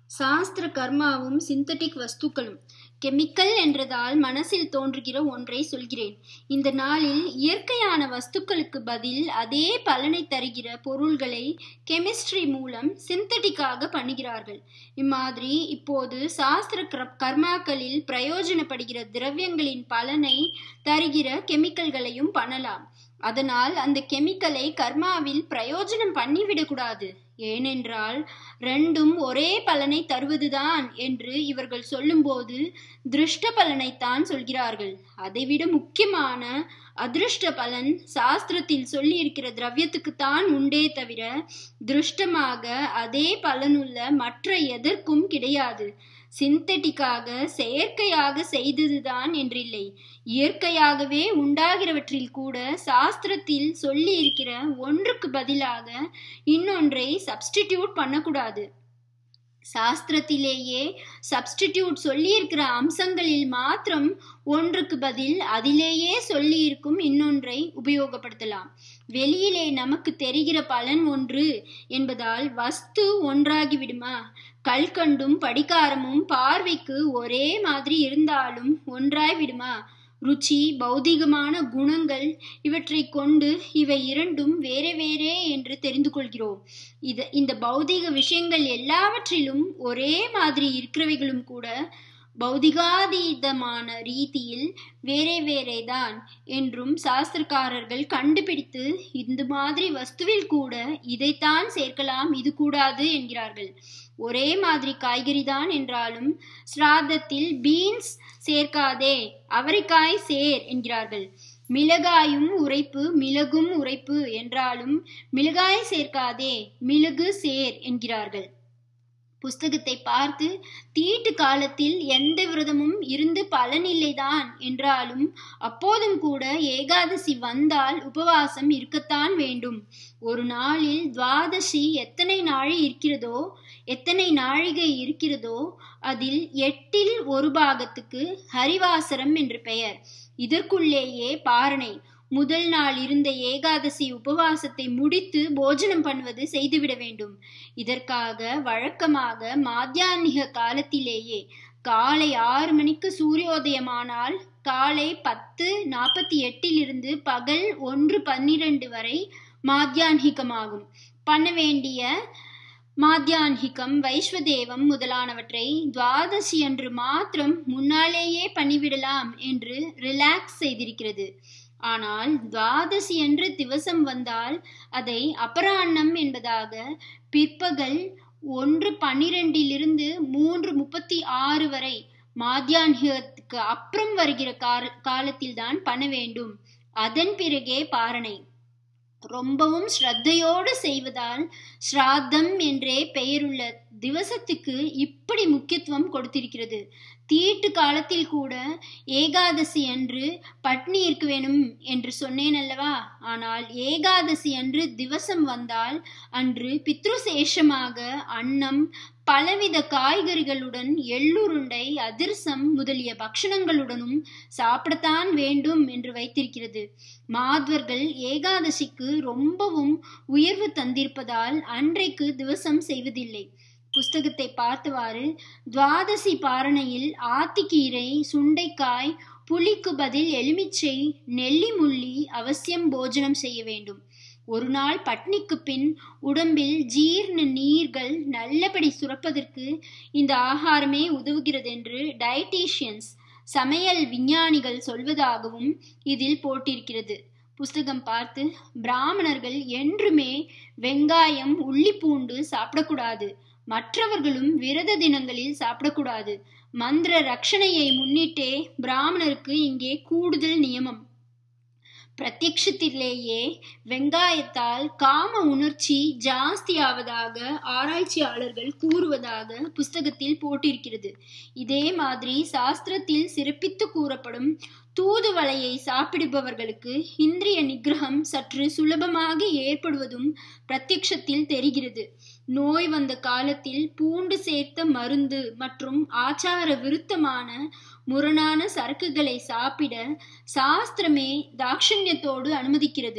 சாஸ்திர கர்மாவும் synthetic வஸ்துக்களும். Chemical என்றதால் மனசில் தோன்றுகிற ஒன்றை சொல்கிறேன். இந்த நாளில் இயற்கையான வஸ்துக்களுக்கு பதில் அதே பலனை தருகிற பொருள்களை கெமிஸ்ட்ரி மூலம் சிந்தட்டிக்காக பண்ணுகிறார்கள். இம்மாதிரி இப்போது சாஸ்திர கர்மாக்களில் பிரயோஜனப்படுகிற திரவியங்களின் பலனை தருகிற கெமிக்கல்களையும் பண்ணலாம். அதனால் அந்த கெமிக்கலை கர்மாவில் பிரயோஜனம் பண்ணிவிடக்கூடாது. ஏனென்றால் ரெண்டும் ஒரே பலனை தருவதுதான் என்று இவர்கள் சொல்லும்போது திருஷ்ட பலனைத்தான் சொல்கிறார்கள். அதைவிட முக்கியமான அதிருஷ்ட பலன் சாஸ்திரத்தில் சொல்லி இருக்கிற திரவியத்துக்குத்தான் உண்டே தவிர திருஷ்டமாக அதே பலனுள்ள மற்ற எதற்கும் கிடையாது. சிந்தட்டிக்காக செயற்கையாக செய்ததுதான் என்றில்லை. இயற்கையாகவே உண்டாகிறவற்றில் கூட சாஸ்திரத்தில் சொல்லி இருக்கிற ஒன்றுக்கு பதிலாக இன்னொன்றை சப்ஸ்டிடியூட் பண்ணக்கூடாது. சாஸ்திரத்திலேயே சப்ஸ்டிடியூட் சொல்லி இருக்கிற அம்சங்களில் மாத்திரம் ஒன்றுக்கு பதில் அதிலேயே சொல்லி இருக்கும் இன்னொன்றை உபயோகப்படுத்தலாம். வெளியிலே நமக்கு தெரிகிற பலன் ஒன்று என்பதால் வஸ்து ஒன்றாகி விடுமா? கல்கண்டும் படிகாரமும் பார்வைக்கு ஒரே மாதிரி இருந்தாலும் ஒன்றாய் விடுமா? ருச்சி, பௌதிகமான குணங்கள் இவற்றை கொண்டு இவை இரண்டும் வேறே வேறே என்று தெரிந்து கொள்கிறோம். இந்த பௌதிக விஷயங்கள் எல்லாவற்றிலும் ஒரே மாதிரி இருக்கிறவைகளும் கூட பௌதிகாதீதமான ரீதியில் வேறே வேறேதான் என்றும் சாஸ்திரக்காரர்கள் கண்டுபிடித்து இந்த மாதிரி வஸ்துவில் கூட இதைத்தான் சேர்க்கலாம், இது கூடாது என்கிறார்கள். ஒரே மாதிரி காய்கறி தான் என்றாலும் ஸ்ராத்தத்தில் பீன்ஸ் சேர்க்காதே, அவரைக்காய் சேர் என்கிறார்கள். மிளகாயும் உரைப்பு, மிளகும் உரைப்பு என்றாலும் மிளகாய் சேர்க்காதே, மிளகு சேர் என்கிறார்கள். புஸ்தகத்தை பார்த்து தீட்டு காலத்தில் எந்த விரதமும் இருந்து பலனில்லைதான் என்றாலும் அப்போதும் கூட ஏகாதசி வந்தால் உபவாசம் இருக்கத்தான் வேண்டும். ஒரு நாளில் துவாதசி எத்தனை நாழிகை இருக்கிறதோ அதில் 8இல் 1 பாகத்துக்கு ஹரிவாசரம் என்று பெயர். இதற்குள்ளேயே பாரணை. முதல் நாள் இருந்த ஏகாதசி உபவாசத்தை முடித்து போஜனம் பண்ணுவது செய்துவிட வேண்டும். இதற்காக வழக்கமாக மாத்தியான்மிக காலத்திலேயே காலை 6 மணிக்கு சூரியோதயமானால் காலை 10:48 பகல் 1:12 வரை மாத்தியான்மிகமாகும். பண்ண வேண்டிய மாத்தியான்மிகம், வைஸ்வதேவம் முதலானவற்றை துவாதசி அன்று மாத்திரம் முன்னாலேயே பண்ணிவிடலாம் என்று ரிலாக்ஸ் செய்திருக்கிறது. ஆனால் துவாதசி அன்று திவசம் வந்தால் அதை அபராண்ணம் என்பதாக பிற்பகல் 1:12 3:36 வரை மாத்தியான்மிகத்துக்கு அப்புறம் வருகிற காலத்தில் தான் பண்ண வேண்டும். அதன் பிறகே பாரணை. ரொம்பவும் ஸ்ரத்தையோடு செய்வதால் ஸ்ராத்தம் என்றே பெயருள்ள திவசத்துக்கு இப்படி முக்கியத்துவம் கொடுத்திருக்கிறது. தீட்டு காலத்தில் கூட ஏகாதசி அன்று பட்னி இருக்க வேணும் என்று சொன்னேன் அல்லவா? ஆனால் ஏகாதசி அன்று திவசம் வந்தால் அன்று பித்ருசேஷமாக அன்னம், பலவித காய்கறிகளுடன் எள்ளுருண்டை, அதிர்சம் முதலிய பக்ஷணங்களுடனும் சாப்பிடத்தான் வேண்டும் என்று வைத்திருக்கிறது. மாத்வர்கள் ஏகாதசிக்கு ரொம்பவும் உயர்வு தந்திருப்பதால் அன்றைக்கு திவசம் செய்வதில்லை. புஸ்தகத்தை பார்த்தவாறு துவாதசி பாரணையில் ஆத்திக்கீரை, சுண்டைக்காய், புளிக்கு பதில் எலுமிச்சை, நெல்லி முள்ளி அவசியம் போஜனம் செய்ய வேண்டும். ஒரு நாள் பட்னிக்கு பின் உடம்பில் ஜீர்ண நீர்கள் நல்லபடி சுரப்பதற்கு இந்த ஆகாரமே உதவுகிறது என்று டயட்டீஷியன்ஸ், சமையல் விஞ்ஞானிகள் சொல்வதாகவும் இதில் போட்டிருக்கிறது. புஸ்தகம் பார்த்து பிராமணர்கள் என்றுமே வெங்காயம், உள்ளிப்பூண்டு சாப்பிடக்கூடாது. மற்றவர்களும் விரத தினங்களில் சாப்பிடக்கூடாது. மந்திர ரக்ஷணையை முன்னிட்டே பிராமணருக்கு இங்கே கூடுதல் நியமம். பிரத்யக்ஷத்திலேயே வெங்காயத்தால் காம உணர்ச்சி ஜாஸ்தியாவதாக ஆராய்ச்சியாளர்கள் கூறுவதாக புஸ்தகத்தில் போட்டிருக்கிறது. இதே மாதிரி சாஸ்திரத்தில் சிறப்பித்து கூறப்படும் தூதுவளையை சாப்பிடுபவர்களுக்கு இந்திரிய நிகிரகம் சற்று சுலபமாக ஏற்படுவதும் பிரத்யக்ஷத்தில் தெரிகிறது. நோய் வந்த காலத்தில் பூண்டு சேர்த்த மருந்து மற்றும் ஆச்சார விருத்தமான முரணான சரக்குகளை சாப்பிட சாஸ்திரமே தாட்சண்யத்தோடு அனுமதிக்கிறது.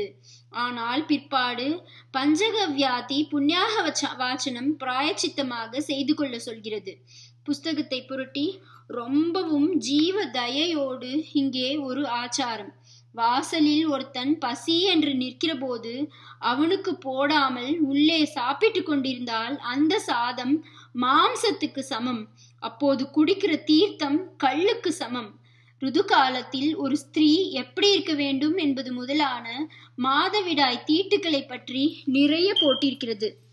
ஆனால் பிற்பாடு பஞ்சகவ்யாதி புண்ணியாக வாச்சனம் பிராயச்சித்தமாக செய்து கொள்ள சொல்கிறது. புஸ்தகத்தை புரட்டி ரொம்பவும் ஜீவ தயையோடு இங்கே ஒரு ஆச்சாரம். வாசலில் ஒருத்தன் பசி என்று நிற்கிற போது அவனுக்கு போடாமல் உள்ளே சாப்பிட்டு கொண்டிருந்தால் அந்த சாதம் மாம்சத்துக்கு சமம். அப்போது குடிக்கிற தீர்த்தம் கல்லுக்கு சமம். ருது காலத்தில் ஒரு ஸ்திரீ எப்படி இருக்க வேண்டும் என்பது முதலான மாதவிடாய் தீட்டுக்களை பற்றி நிறைய போட்டிருக்கிறது.